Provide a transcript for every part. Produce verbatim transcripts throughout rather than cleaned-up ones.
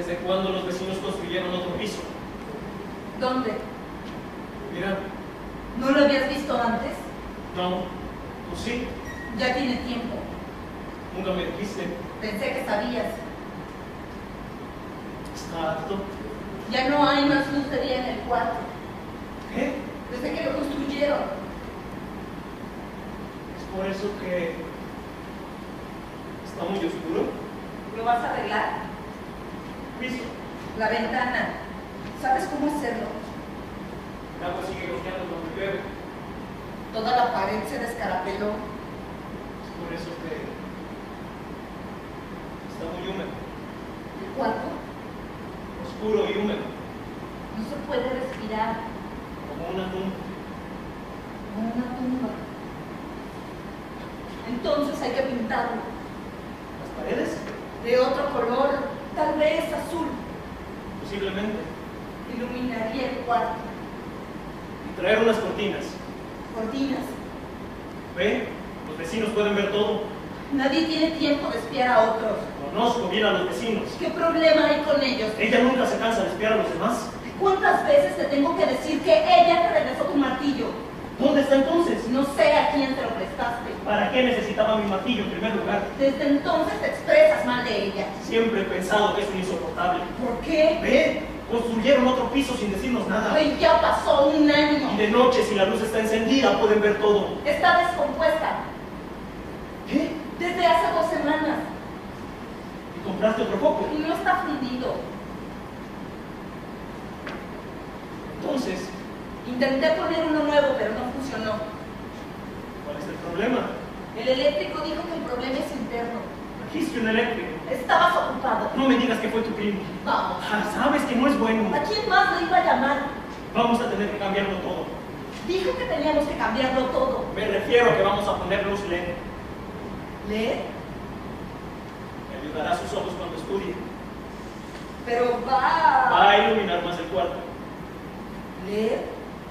¿Desde cuándo los vecinos construyeron otro piso? ¿Dónde? Mira. ¿No lo habías visto antes? No. ¿Tú sí? Ya tiene tiempo. Nunca me dijiste. Pensé que sabías. ¿Está harto? Ya no hay más luz de día en el cuarto. ¿Qué? Desde que lo construyeron. Es por eso que está muy oscuro. ¿Lo vas a arreglar? Piso. La ventana. ¿Sabes cómo hacerlo? El agua sigue goteando cuando llueve. Toda la pared se descarapeló. Es por eso que está muy húmedo. ¿El cuarto? Oscuro y húmedo. No se puede respirar. Como una tumba. Como una tumba. Entonces hay que pintarlo. ¿Las paredes? De otro color, tal vez azul. Posiblemente. Iluminaría el cuarto. Y traer unas cortinas. Cortinas. ¿Ve? Los vecinos pueden ver todo. Nadie tiene tiempo de espiar a otros. Conozco bien a los vecinos. ¿Qué problema hay con ellos? Ella nunca se cansa de espiar a los demás. ¿Cuántas veces te tengo que decir que ella te regresó tu martillo? ¿Dónde está entonces? No sé a quién te lo prestaste. ¿Para qué necesitaba mi martillo en primer lugar? Desde entonces te expresas mal de ella. Siempre he pensado que es un insoportable. ¿Por qué? ¿Ve? Construyeron otro piso sin decirnos nada. Ay, ya pasó un Y año. de noche, si la luz está encendida, pueden ver todo. Está descompuesta. ¿Qué? Desde hace dos semanas. ¿Y compraste otro foco? Y no está fundido. Entonces, Intenté poner uno nuevo, pero no funcionó. ¿cuál es el problema? El eléctrico dijo que el problema es interno. Trajiste un eléctrico. Estabas ocupado. No me digas que fue tu primo. Vamos. Ah, sabes que no es bueno. ¿A quién más le iba a llamar? Vamos a tener que cambiarlo todo. Dijo que teníamos que cambiarlo todo. Me refiero a que vamos a poner luz L E D. ¿Leer? Me ayudará a sus ojos cuando estudie. Pero va... Va a iluminar más el cuarto. ¿Leer?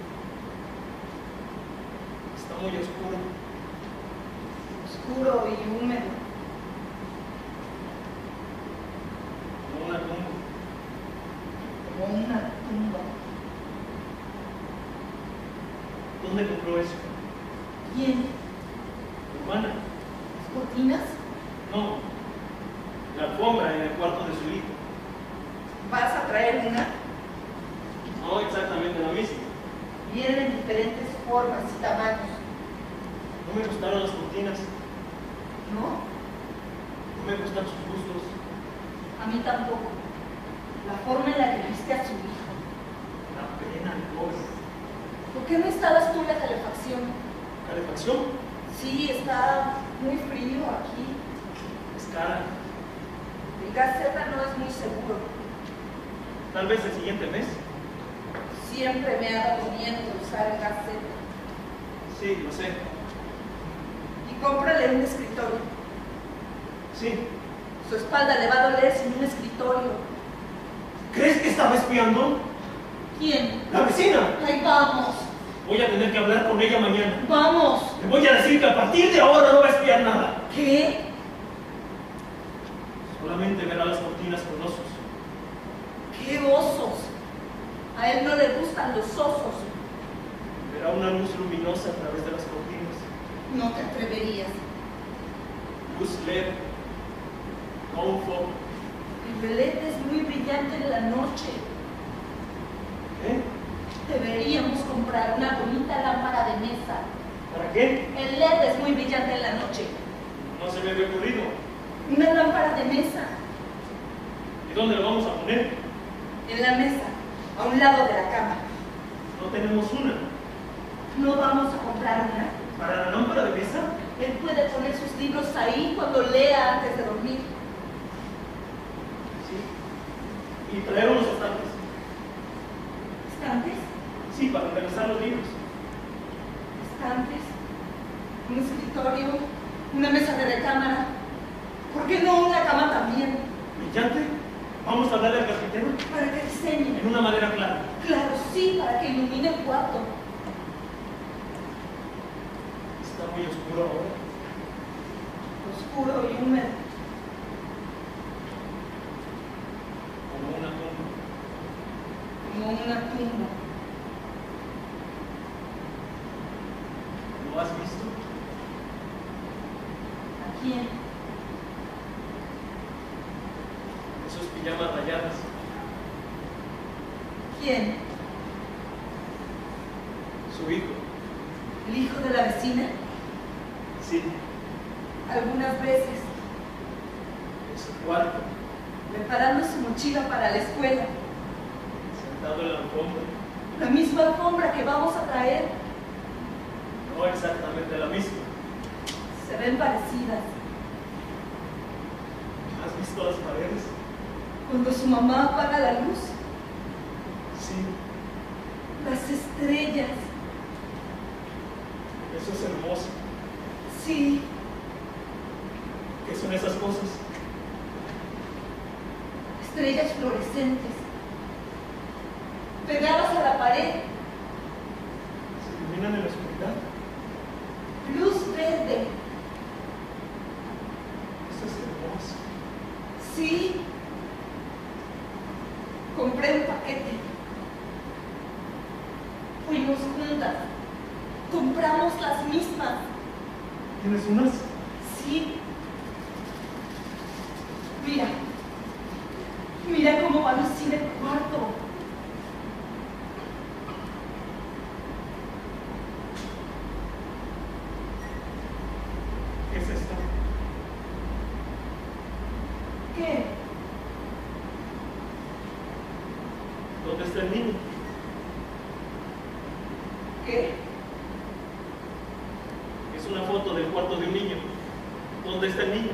Está muy oscuro. Oscuro y húmedo. Como una tumba. Como una tumba. ¿Dónde compró eso? ¿Quién? ¿Tu hermana? ¿Las cortinas? No. La alfombra en el cuarto de su hijo. ¿Vas a traer una? No exactamente la misma. Vienen en diferentes formas y tamaños. No me gustaron las cortinas. ¿No? No me gustan sus gustos. A mí tampoco. La forma en la que viste a su hijo. La pena, el pobre. ¿Por qué no instalas tú la calefacción? ¿Calefacción? Sí, está muy frío aquí. Es cara. El gas Z no es muy seguro. Tal vez el siguiente mes. Siempre me ha dado miedo usar el gas Z. Sí, lo sé. Y cómprale un escritorio. Sí. Su espalda le va a doler sin un escritorio. ¿Crees que estaba espiando? ¿Quién? ¡La vecina! ¡Ay, vamos! Voy a tener que hablar con ella mañana. ¡Vamos! Le voy a decir que a partir de ahora no va a espiar nada. ¿Qué? Solamente verá las cortinas con osos. ¡Qué osos! A él no le gustan los osos. Verá una luz luminosa a través de las cortinas. No te atreverías. Luz L E D. No un foco. El L E D es muy brillante en la noche. ¿Qué? Deberíamos comprar una bonita lámpara de mesa. ¿Para qué? El L E D es muy brillante en la noche. No se me había ocurrido. Una lámpara de mesa. ¿Y dónde lo vamos a poner? En la mesa, a un lado de la cama. No tenemos una. ¿No vamos a comprar una? ¿Para la lámpara de mesa? Él puede poner sus libros ahí cuando lea antes de dormir. Sí. Y traer unos estantes. ¿Estantes? Sí, para organizar los libros. Estantes. Un escritorio. Una mesa de recámara. ¿Por qué no una cama también? ¿Brillante? Vamos a hablarle al carpintero Para que diseñe. en una manera clara. Claro, sí, para que ilumine el cuarto. Está muy oscuro ahora. Oscuro y húmedo. Como una tumba. ¿Lo has visto? ¿A quién? Esos pijamas rayadas. ¿Quién? Su hijo. ¿El hijo de la vecina? Sí, Algunas veces, en su cuarto, preparando su mochila para la escuela. sentado en la alfombra. La misma alfombra que vamos a traer. No exactamente la misma. Se ven parecidas. ¿Has visto las paredes? Cuando su mamá apaga la luz, Sí, las estrellas. eso es hermoso. Sí, ¿Qué son esas cosas? estrellas fluorescentes. Pegadas a la pared. Se iluminan en la oscuridad. Luz verde. Eso es hermoso. Sí. Compré un paquete. Fuimos juntas. Compramos las mismas. ¿Tienes unas? Sí. Mira. Mira cómo va a lucir el cuarto. ¿Qué es esto? ¿Qué? ¿Dónde está el niño? ¿Qué? Es una foto del cuarto de un niño. ¿Dónde está el niño?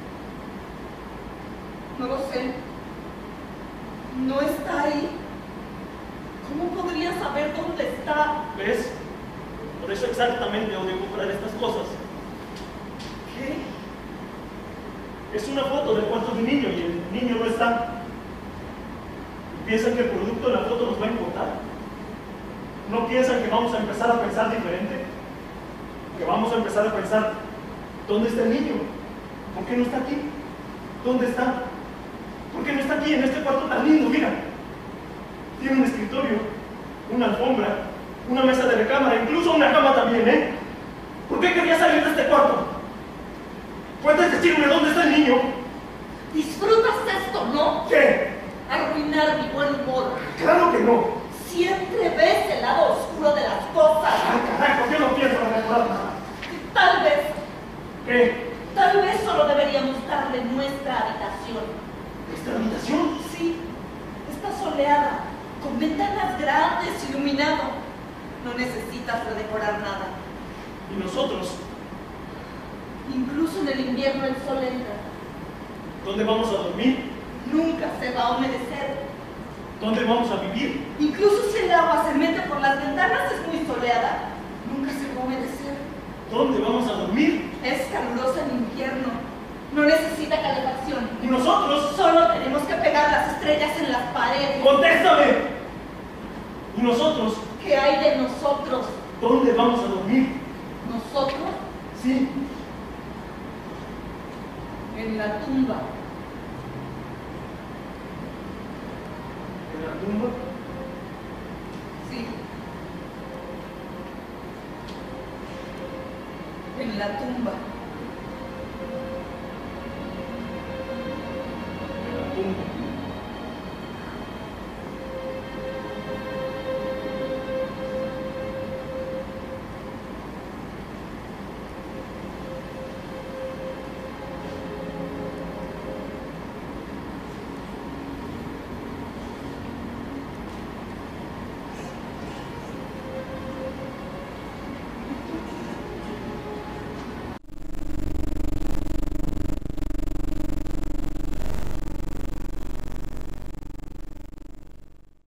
No lo sé. No está ahí. ¿Cómo podría saber dónde está? ¿Ves? Por eso exactamente odio comprar estas cosas. ¿Qué? Es una foto del cuarto de un niño y el niño no está. ¿Y piensan que el producto de la foto nos va a importar? ¿No piensan que vamos a empezar a pensar diferente? Que vamos a empezar a pensar, ¿dónde está el niño? ¿Por qué no está aquí? ¿Dónde está? ¿Por qué no está aquí en este cuarto tan lindo? Mira, tiene un escritorio, una alfombra, una mesa de recámara, incluso una cama también, ¿eh? ¿Por qué quería salir de este cuarto? ¿Puedes decirme dónde está el niño? ¿Disfrutas esto, no? ¿Qué? Arruinar mi buen humor. Claro que no. Siempre ves el lado oscuro de las cosas. Ay, carajo, yo no pienso mejorar nada. Tal vez, ¿Qué? tal vez solo deberíamos darle nuestra habitación. ¿Esta habitación? Sí, está soleada, con ventanas grandes, iluminado. No necesitas redecorar nada. ¿Y nosotros? Incluso en el invierno el sol entra. ¿Dónde vamos a dormir? Nunca se va a humedecer. ¿Dónde vamos a vivir? Incluso si el agua se mete por las ventanas es muy soleada. Nunca se va a humedecer. ¿Dónde vamos a dormir? Es calurosa en invierno. No necesita calefacción. ¿Y nosotros? Solo tenemos que pegar las estrellas en las paredes. ¡Contéstame! ¿Y nosotros? ¿Qué hay de nosotros? ¿Dónde vamos a dormir? ¿Nosotros? Sí, En la tumba. en la tumba. Sí. En la tumba. En la tumba.